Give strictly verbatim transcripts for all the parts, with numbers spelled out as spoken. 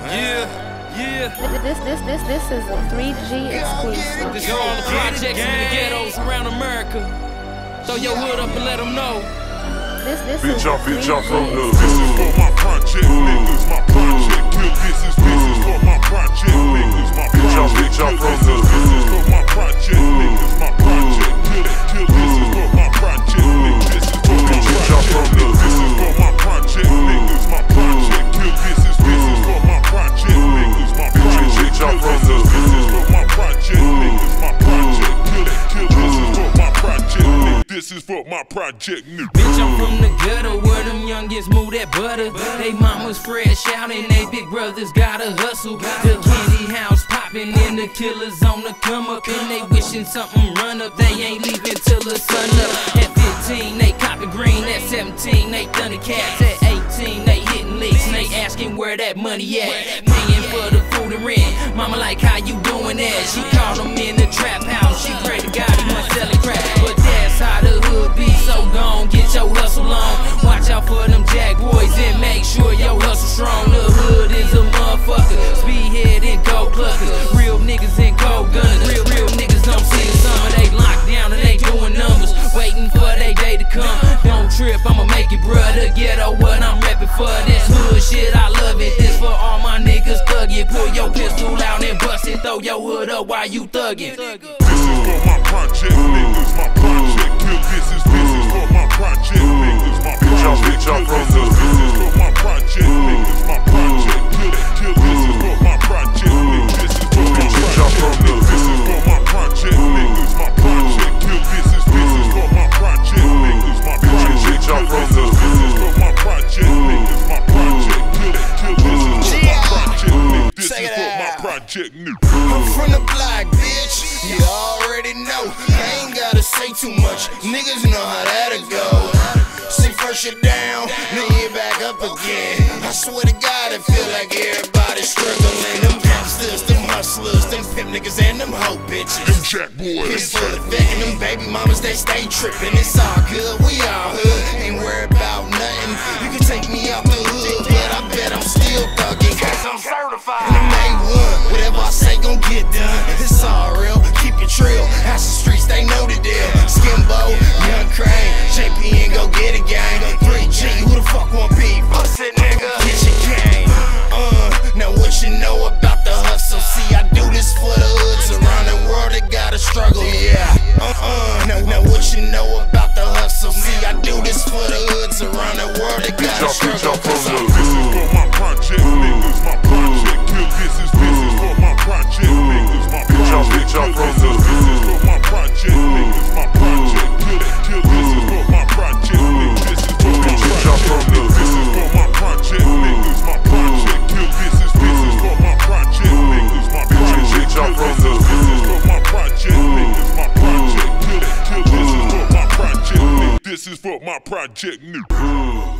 Yeah, yeah. This, this, this, this is a three G exclusive. This is all the projects in the ghettos around America. Throw your hood up and let them know. This, this bitch, is I'm, bitch, I'm from the This is for my project niggas, my project kill. This is, this is for my project niggas, my project kill. This is, this is for my project niggas, my project kill. Kill. This is for my project niggas. This is for my project niggas. This is for my project niggas, my project kill. This is, this is for my project niggas, my project kill. This is, this is for my project niggas, my project kill. Kill. This is for my project niggas. This is for my project niggas. Bitch, I'm from the gutter where them youngins move that butter. They mamas fresh out and they big brothers gotta hustle. The candy house popping and the killers on the come up, and they wishing something run up. They ain't leaving till the sun up. At fifteen they copping green, at seventeen they thundercats, at eighteen they hitting licks and they asking where that money at. Paying for the food and rent. Mama like, how you doing that? She called them in the trap house. She pray to God he wasn't selling crack, but that's how the hood be. So gone, get your hustle on. Watch out for them jack boys and make sure your hustle strong. The hood is a motherfucker, speedhead and gold cluckers. Real niggas and gold gunners. Real, real niggas don't see the summer. They locked down and they doing numbers, waiting for their day to come. Don't trip, I'ma make it, bruh. The ghetto, what I'm reppin' for. This hood shit, I love it. This for all my niggas thuggin'. Pull your pistol out and bust it. Throw your hood up while you thuggin'. This is for my project niggas, my project kill. This is, this is for my project niggas, my project kill. This is, this is for my project niggas, my project kill. Kill. This is for my project niggas. This is for my project niggas. This is for my project niggas, my project kill. This is, this is for my project niggas, my project kill. This is, this is for my project niggas, my project kill. Kill. This is for my project niggas. This is for my project niggas. I'm from the block, bitch. You already know. I ain't gotta say too much. Niggas know how that'll go. Say first you're down, then you're back up again. I swear to God, it feel like everybody's struggling. Them gangsters, them hustlers, them pimp niggas, and them hoe bitches. Them jack boys. It's full of vet and them baby mamas, they stay trippin'. It's all good, we all hood. Ain't worried about nothing. You can take me out the hood, but I bet I'm still thuggin'. Cause I'm certified. And I'm A one, whatever I say gon' get done. It's all real, keep it trill. House the streets, they know the deal. Skimbo, Young Krane, J P and go get it, gang. three G, who the fuck want beef? Bust it, nigga. Get your game. Uh, now what you know about the hustle? See, I do this for the hoods around the world that gotta struggle, yeah. Uh-uh, now, now what you know about the hustle? See, I do this for the hoods around the world that gotta struggle. This is for my project niggas, my project kill. This is, this is for my project niggas, my project kill. This is, this is for my project niggas, my project kill. Kill. This is for my project niggas. This is for my project niggas. This is for my project niggas, my project kill. This is, this is for my project niggas, my project kill. This is, this is for my project niggas, my project kill. Kill. This is for my project niggas. This is for my project niggas.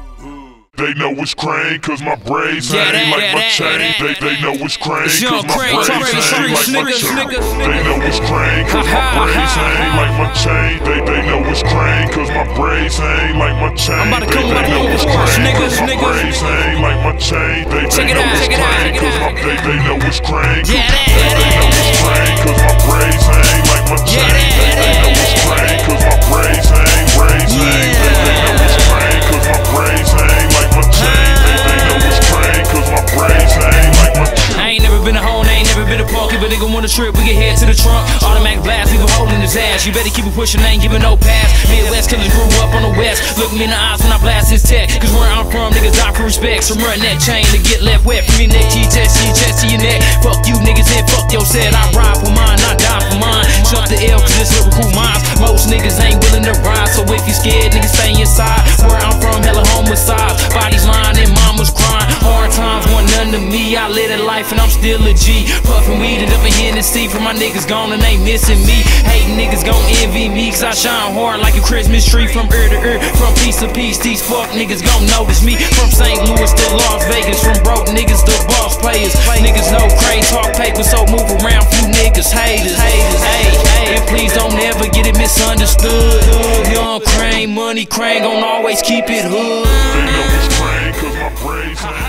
They know it's Krane, cause my braids Yeah, hang that, like my that, chain. that, They, they know it's Krane, It's cause young my Krane, braids talking hang streets, like my niggas, chain. niggas, They know it's Krane, cause my Ha, braids ha, hang ha. like my chain. They, they know it's Krane, cause my braids hang like my chain. I'm about to They, come they with know the it's force, Krane, niggas, cause my niggas. braids hang like my chain. They, Check they it know out, it's check it out, Krane, check it cause my, out. they, they know it's Krane. Yeah, that, They, they know it's Krane, cause my braids hang like my chain. Yeah, They, they know it's Krane, cause my braids hang, braids hang. They, they know it's Krane, cause my braids hang like my chain. They, they know it's Krane, cause my braids hang like my chain. I ain't never been a hoe, I ain't never been a parky, but nigga wanna trip, we get head to the trunk. Automatic blast, leave him holding his ass. You better keep it pushing, I ain't giving no pass. Midwest killers grew up on the west. Look me in the eyes when I blast his tech. Cause where I'm from, niggas die for respect. So run that chain to get left wet. From your neck to your chest, to your chest to your neck. Fuck you niggas and fuck your set. I ride for mine, I die for mine. Jump the L cause it's lyrical minds. Most niggas ain't willing to ride. So if you scared, niggas stay inside. Where I'm from, hella homicides. Bodies lying and mamas crying. Hard times want none to me. I live a life and I'm still a G. Puffin' weed and up in Hennessy. For my niggas gone and they missing me. Hating niggas gon' envy me cause I shine hard like a Christmas tree. From ear to ear, from piece to piece. These fuck niggas gon' notice me. From Saint Louis to Las Vegas. From broke niggas to boss players. Niggas know Krane talk paper, so move around, few niggas haters. Haters, hey, hey, and please don't ever get it misunderstood. Young Krane, money Krane gon' always keep it hood. They know it's Krane, cause my braids hang